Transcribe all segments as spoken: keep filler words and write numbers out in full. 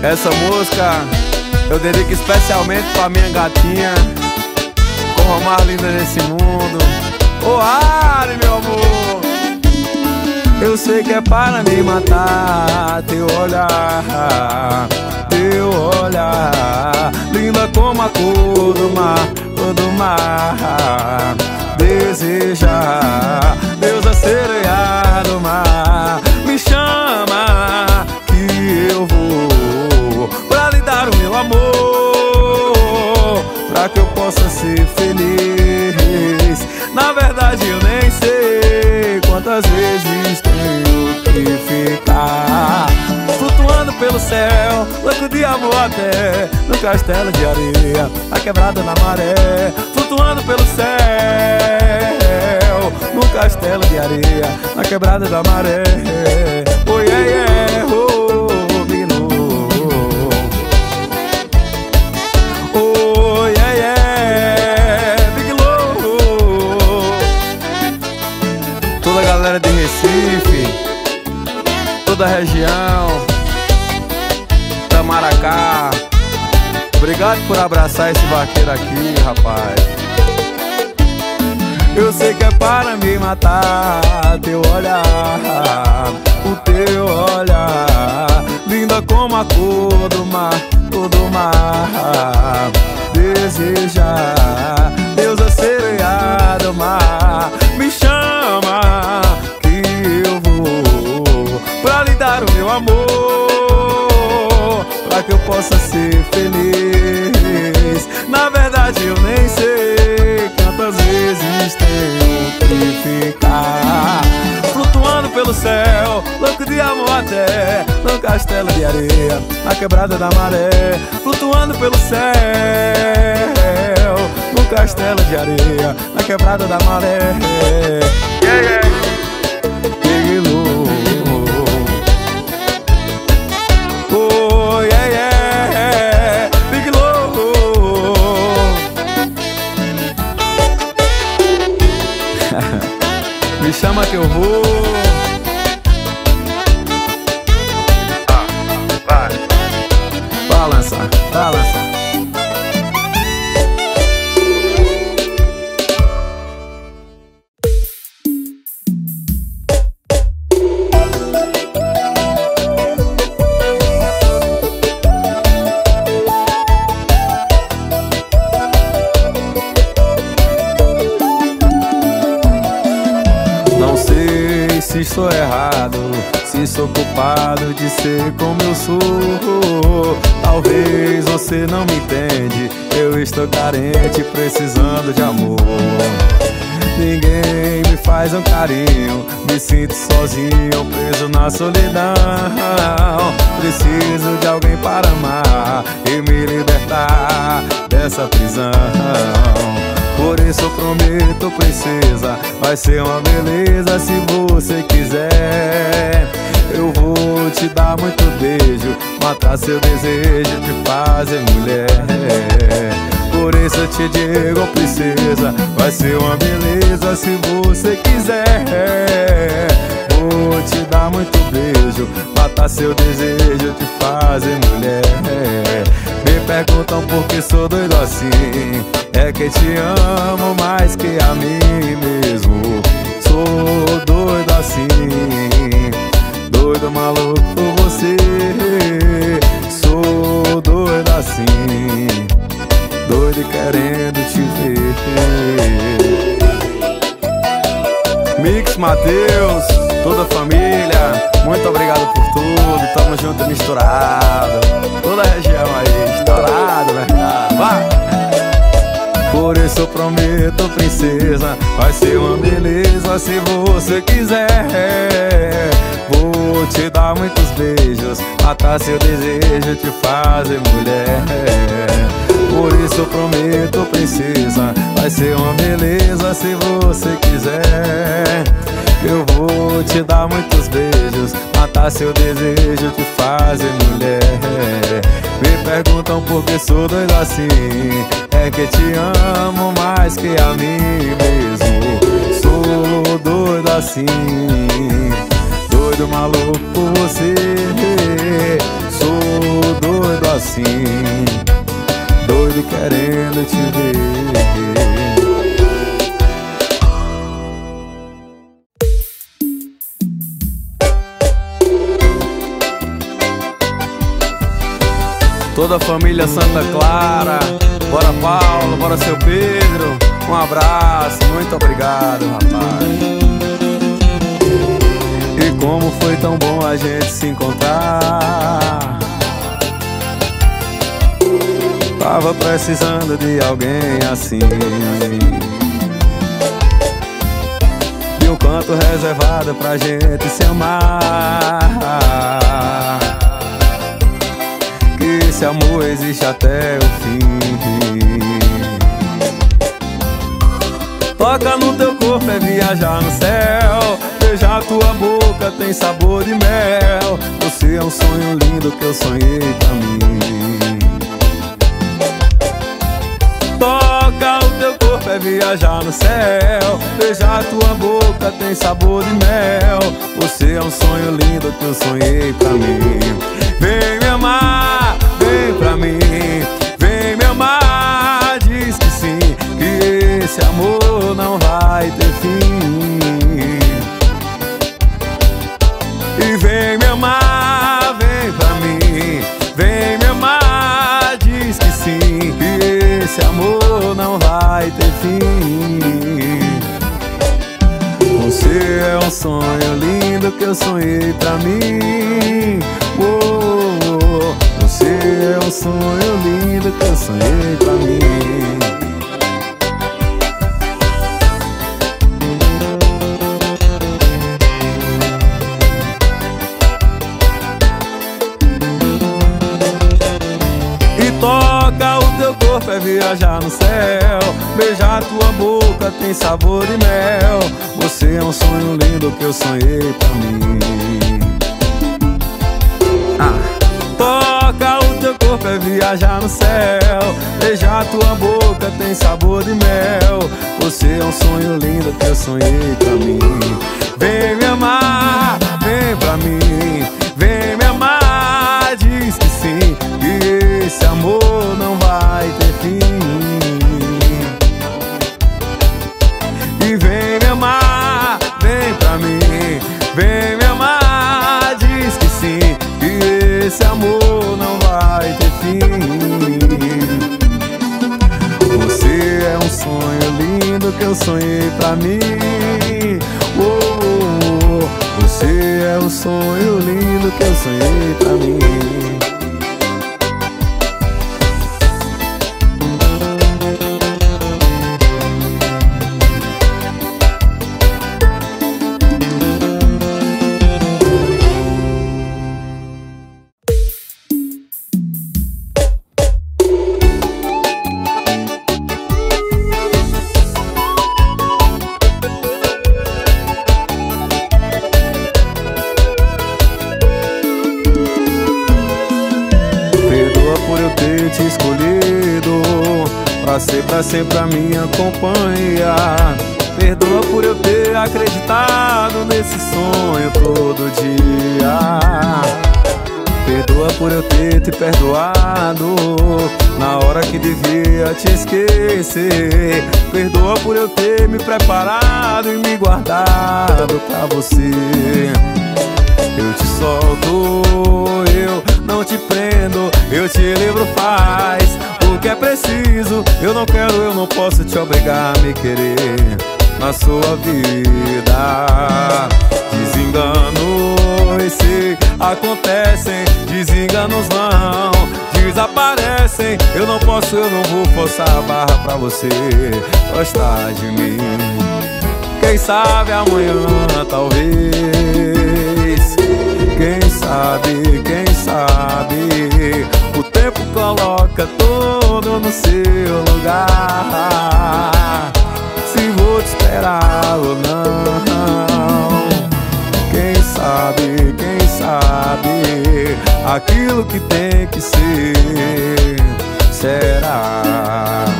Essa música eu dedico especialmente pra minha gatinha, como a mais linda desse mundo, ô Ari, meu amor. Eu sei que é para me matar, teu olhar, teu olhar, linda como a cor do mar, cor do mar. Desejar, Deus sereia do mar, me chama que eu vou pra lhe dar o meu amor, pra que eu possa ser feliz. Na verdade eu nem sei quantas vezes tenho que ficar flutuando pelo céu, louco de amor até no castelo de areia, a quebrada na maré. Flutuando pelo céu, no castelo de areia, na quebrada da maré. Oh yeah, yeah, oh, big no. Oh yeah, yeah, big low. Toda a galera de Recife, toda a região, Tamaracá, obrigado por abraçar esse vaqueiro aqui, rapaz. Eu sei que é para me matar, teu olhar, o teu olhar, linda como a cor do mar, cor do mar. Desejar, Deus sereia do mar, me chama que eu vou pra lhe dar o meu amor, pra que eu possa ser feliz. Na verdade eu nem sei quantas vezes tenho que ficar flutuando pelo céu, louco de amor até no castelo de areia, na quebrada da maré. Flutuando pelo céu, no castelo de areia, na quebrada da maré. Yeah, yeah. Me chama que eu vou. Ah, vai. Balança, balança. Não sei se sou errado, se sou culpado de ser como eu sou. Talvez você não me entende, eu estou carente, precisando de amor. Ninguém me faz um carinho, me sinto sozinho, preso na solidão. Preciso de alguém para amar e me libertar dessa prisão. Por isso eu prometo, princesa, vai ser uma beleza se você quiser. Eu vou te dar muito beijo, matar seu desejo de fazer mulher. Por isso eu te digo, princesa, vai ser uma beleza se você quiser. Vou te dar muito beijo, matar seu desejo de fazer mulher. Me perguntam por que sou doido assim, é que te amo mais que a mim mesmo. Sou doido assim, doido maluco por você. Sou doido assim, doido e querendo te ver. Mix Mateus, toda a família, muito obrigado por tudo. Tamo junto e misturado, toda a região aí, estourado, mercado. Vai! Por isso eu prometo, princesa, vai ser uma beleza se você quiser. Vou te dar muitos beijos, matar seu desejo, te fazer mulher. Por isso eu prometo, princesa, vai ser uma beleza se você quiser. Eu vou te dar muitos beijos, matar seu desejo, te fazer mulher. Me perguntam por que sou doido assim, é que te amo mais que a mim mesmo. Sou doido assim, doido maluco por você. Sou doido assim, doido querendo te ver. Toda a família Santa Clara, bora Paulo, bora seu Pedro, um abraço, muito obrigado, rapaz. E como foi tão bom a gente se encontrar. Tava precisando de alguém assim, de um canto reservado pra gente se amar. Que esse amor existe até o fim. Toca no teu corpo é viajar no céu. Beijar tua boca tem sabor de mel. Você é um sonho lindo que eu sonhei pra mim. Toca o teu corpo é viajar no céu. Beijar tua boca tem sabor de mel. Você é um sonho lindo que eu sonhei pra mim. Vem me amar, vem pra mim. Vem me amar, diz que sim, que esse amor não vai ter fim. E vem me amar, vem pra mim. Vem me amar, diz que sim, que esse amor não vai ter fim. Você é um sonho lindo que eu sonhei pra mim. Oh, você é um sonho lindo que eu sonhei pra mim. Toca o teu corpo é viajar no céu. Beijar tua boca tem sabor de mel. Você é um sonho lindo que eu sonhei pra mim. ah. Toca o teu corpo é viajar no céu. Beijar tua boca tem sabor de mel. Você é um sonho lindo que eu sonhei pra mim. Vem me amar, vem pra mim. Vem me amar, diz que sim, que esse amor não vai ter fim. E vem me amar, vem pra mim. Vem me amar, diz que sim, que esse amor não vai ter fim. Você é um sonho lindo que eu sonhei pra mim. Oh, você é um sonho lindo que eu sonhei pra mim. Por eu ter te escolhido pra ser pra sempre a minha companhia. Perdoa por eu ter acreditado nesse sonho todo dia. Perdoa por eu ter te perdoado na hora que devia te esquecer. Perdoa por eu ter me preparado e me guardado pra você. Eu te solto, eu não te prendo, eu te livro, faz o que é preciso. Eu não quero, eu não posso te obrigar a me querer na sua vida. Desenganos, sei, acontecem, desenganos não desaparecem. Eu não posso, eu não vou forçar a barra pra você gostar de mim. Quem sabe amanhã, talvez. Quem sabe, quem sabe, o tempo coloca tudo no seu lugar. Se vou te esperar ou não. Quem sabe, quem sabe, aquilo que tem que ser, será.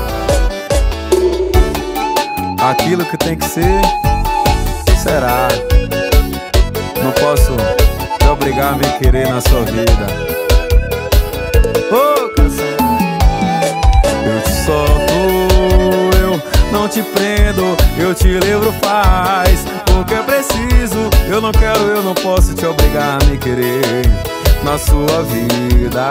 Aquilo que tem que ser, será. Não posso te obrigar a me querer na sua vida. Ô canção, eu te solto, eu não te prendo, eu te livro faz o que é preciso. Eu não quero, eu não posso te obrigar a me querer na sua vida.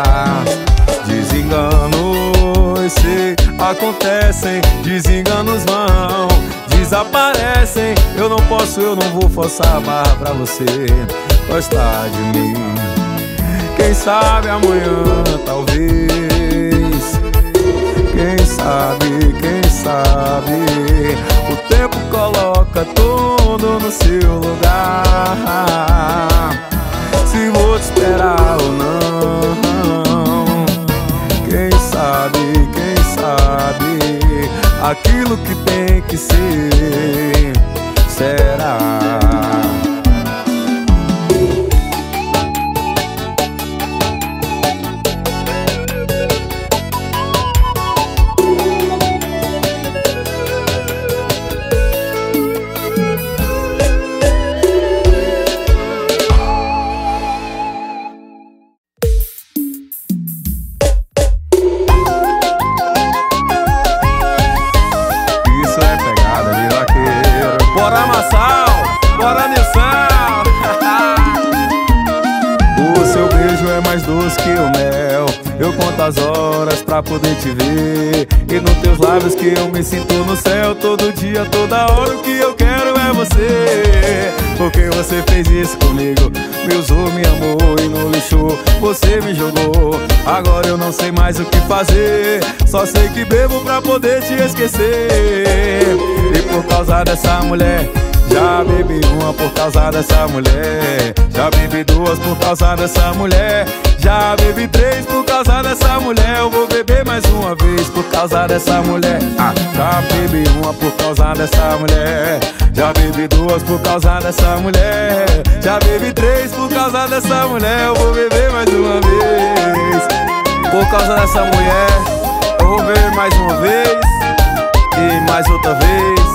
Desenganos se acontecem, desenganos vão, desaparecem. Eu não posso, eu não vou forçar a barra pra você gostar de mim. Quem sabe amanhã, talvez. Quem sabe, quem sabe. O tempo coloca tudo no seu lugar. Se vou te esperar ou não. Quem sabe, quem sabe. Aquilo que tem que ser, será. Que o mel, eu conto as horas pra poder te ver. E nos teus lábios que eu me sinto no céu. Todo dia, toda hora, o que eu quero é você. Porque você fez isso comigo, me usou, me amou e no lixo você me jogou. Agora eu não sei mais o que fazer, só sei que bebo pra poder te esquecer. E por causa dessa mulher, já bebi uma por causa dessa mulher. Já bebi duas por causa dessa mulher. Já bebi três por causa dessa mulher. Eu vou beber mais uma vez por causa dessa mulher. Ah, já bebi uma por causa dessa mulher. Já bebi duas por causa dessa mulher. Já bebi três por causa dessa mulher. Eu vou beber mais uma vez por causa dessa mulher. Eu vou beber mais uma vez e mais outra vez.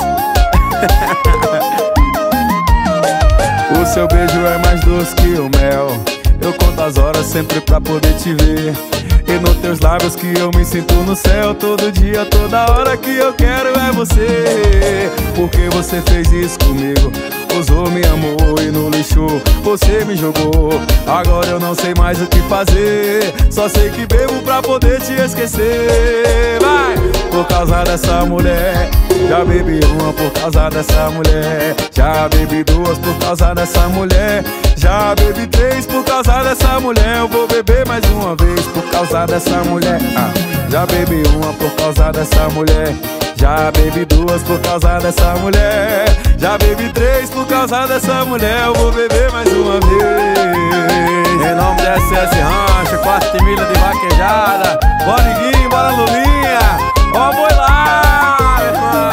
O seu beijo é mais doce que o mel. Eu conto as horas sempre pra poder te ver. E nos teus lábios que eu me sinto no céu. Todo dia, toda hora, que eu quero é você. Porque você fez isso comigo, usou, me amou e no lixo você me jogou. Agora eu não sei mais o que fazer, só sei que bebo pra poder te esquecer. Vai! Por causa dessa mulher, já bebi uma por causa dessa mulher. Já bebi duas por causa dessa mulher. Já bebi três por causa dessa mulher. Eu vou beber mais uma vez por causa dessa mulher. Ah, já bebi uma por causa dessa mulher. Já bebi duas por causa dessa mulher. Já bebi três por causa dessa mulher. Eu vou beber mais uma vez. Em nome da S S Rancho, quarta milha de vaquejada. Bora Liguinho, bora Lulinha. Ó, boi lá, meu irmão.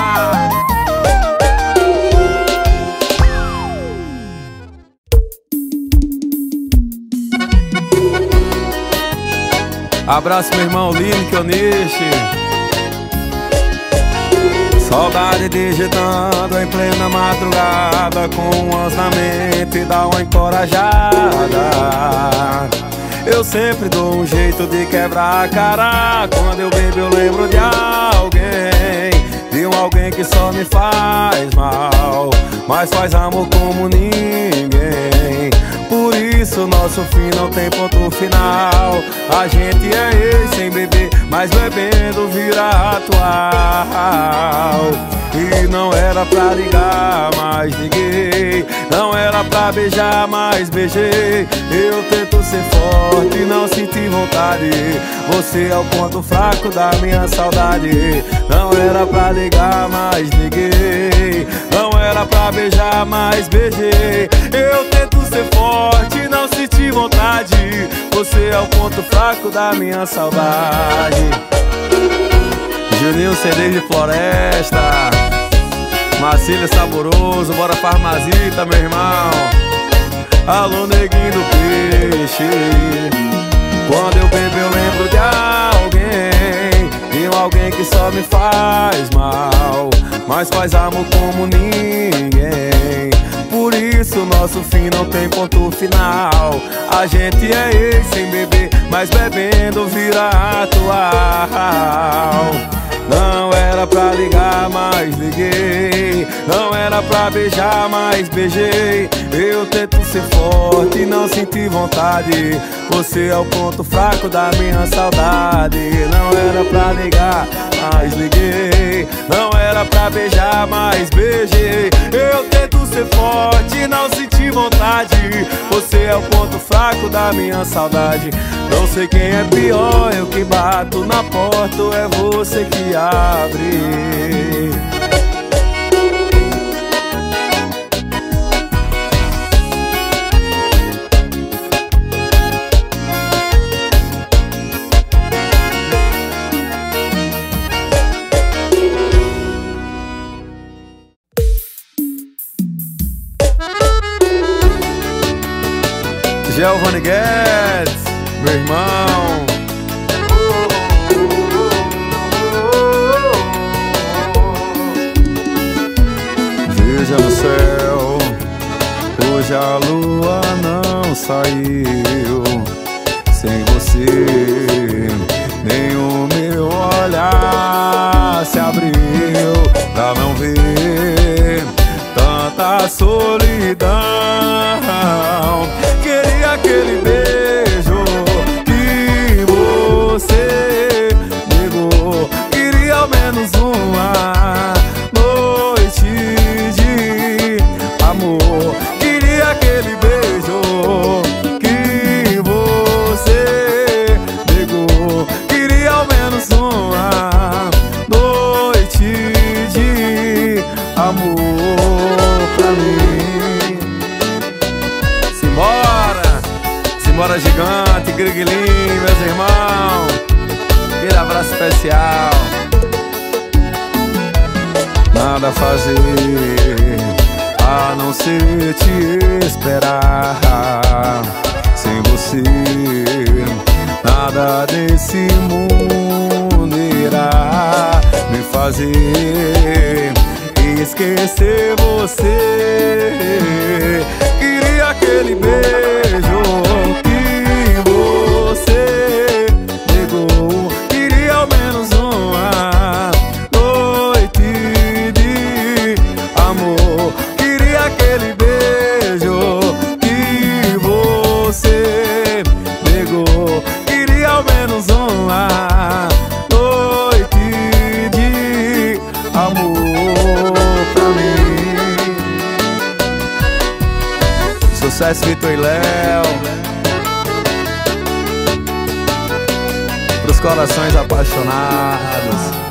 Abraço meu irmão Lino Kionichi. Saudade digitando em plena madrugada, com umas na mente dá uma encorajada. Eu sempre dou um jeito de quebrar a cara. Quando eu bebo eu lembro de alguém, de um alguém que só me faz mal, mas faz amor como ninguém. Por isso nosso fim não tem ponto final. A gente é ex sem beber, mas bebendo vira atual. E não era pra ligar, mas liguei. Não era pra beijar, mas beijei. Eu tento ser forte, não senti vontade. Você é o ponto fraco da minha saudade. Não era pra ligar, mas liguei. Não era pra beijar, mas beijei. Eu tento ser forte, não senti vontade. Você é o ponto fraco da minha saudade. Juninho C D de Floresta, Marcílio Saboroso, bora Farmazita, meu irmão. Alô, neguinho do peixe. Quando eu bebo eu lembro de alguém, de um alguém que só me faz mal, mas faz amor como ninguém. Por por isso nosso fim não tem ponto final. A gente é ex sem beber, mas bebendo vira atual. Não era pra ligar, mas liguei. Não era pra beijar, mas beijei. Eu tento ser forte e não senti vontade. Você é o ponto fraco da minha saudade. Não era pra ligar, mas liguei. Não era pra beijar, mas beijei. Eu tento ser forte e não senti vontade. Você é o ponto fraco da minha saudade. Não sei quem é pior, eu que bato na porta ou é você que abre. Giovanni Guedes, meu irmão. Veja no céu, hoje a lua não saiu. Sem você, nem o meu olhar se abriu pra não ver tanta solidão. Queria aquele beijo que você negou. Queria ao menos uma noite de amor. Queria aquele beijo que você negou. Queria ao menos uma noite de amor pra mim. Simbora, simbora gigante, Griguelim, meus irmãos. Aquele abraço especial. Nada a fazer a não ser te esperar. Sem você, nada desse mundo irá me fazer esquecer você. Queria aquele beijo que você negou. Queria ao menos uma noite de amor. Queria aquele beijo que você negou. Queria ao menos uma noite de amor pra mim. Sucesso, Vitor e Léo. Pros corações apaixonados.